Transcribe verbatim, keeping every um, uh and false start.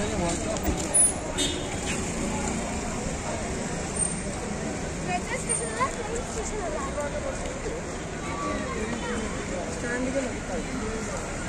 metro station अಲ್ಲ train station ಅಲ್ಲ stand ಗೆ ಹೋಗ್ತಾ ಇದ್ದೀನಿ